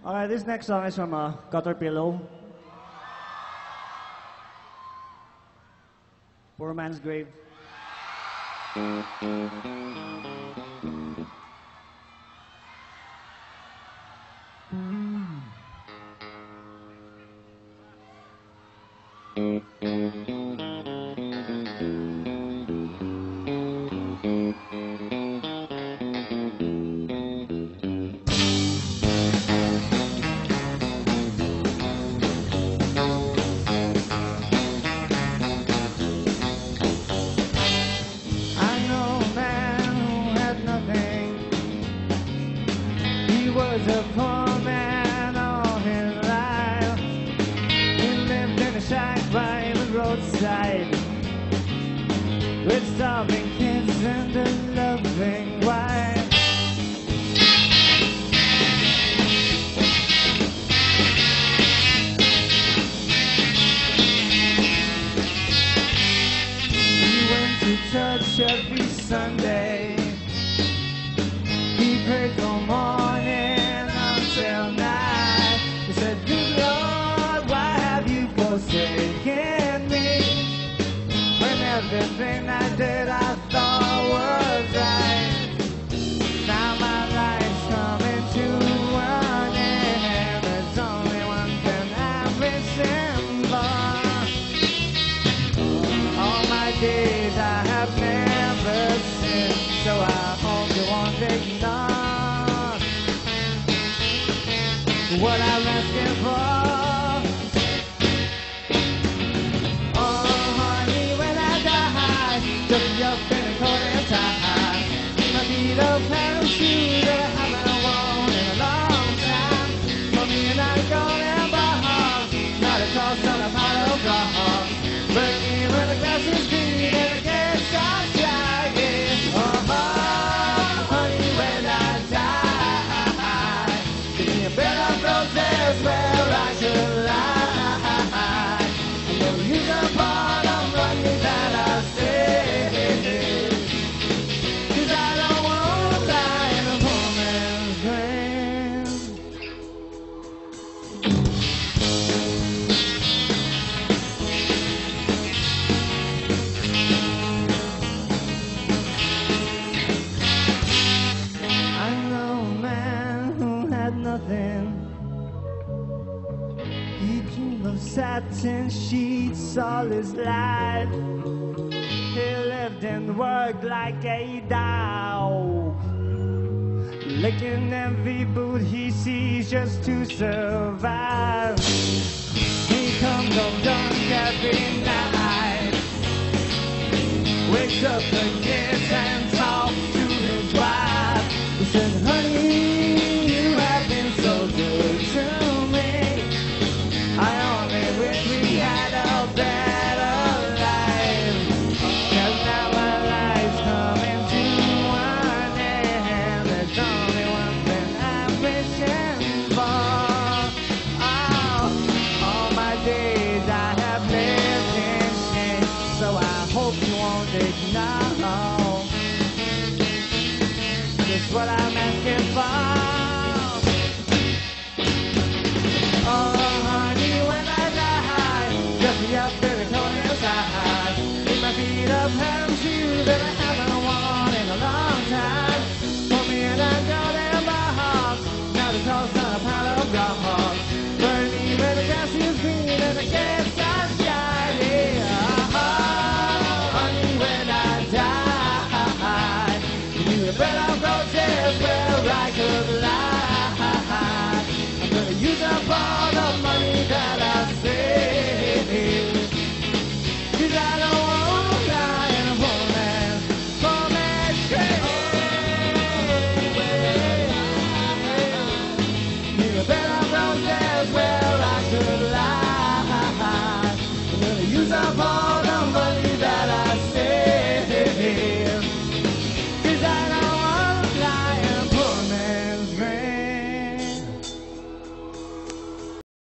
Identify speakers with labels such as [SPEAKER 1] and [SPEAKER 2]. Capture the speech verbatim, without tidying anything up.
[SPEAKER 1] Alright, this next song is from uh, Caterpillar. Poorman's Grave.
[SPEAKER 2] Was a poor man all his life. He lived in a shack by the roadside with starving kids and a loving wife. He went to church every Sunday. He prayed for morning till night. He said, good Lord, why have you forsaken me? When everything I did I thought was right. Now my life's coming to an end. There's only one thing I'm wishing for. All my days I have never sinned, so I hope you won't ignore what I'm asking for. Oh, honey, when I die, just be up in a coat and tie. My feet up pair of shoes that I haven't worn in a long time. For me and I go and bar, not a toss on a pile of rock. Burn me when the grass is green and the gas starts shining. Oh, honey, when I die, give me a bed of roses where I could lie. I'm gonna use up all the money that I saved, 'cause I don't want to die in a poor man's grave. I know a man who had nothing. He dreamed of satin sheets all his life. He lived and worked like a dog, licking every boot he sees just to survive. He comes home drunk every night, wakes up the kids and talks to his wife. He said, honey, you have been so good to me. I only wish we had a better life, 'cause now our life's coming to an end. There's only one thing I'm wishing for. Oh, all my days I have lived in shame, so I hope you won't ignore just what I'm asking for. Oh, honey, when I die, just be up in the corner inside. Keep my feet up, pair of shoes that I haven't worn in a long time. For me and I go down my heart, now the toss on a pile of rock. Burn me when the grass is green and the gas starts shining. Oh, honey, when I die, give me a bed of roses where I could lie. I'm gonna use up all the money that I saved, 'cause I don't want to die in a poor man's, poor man's grave. Give me a bed of roses where I could lie. I'm gonna use up all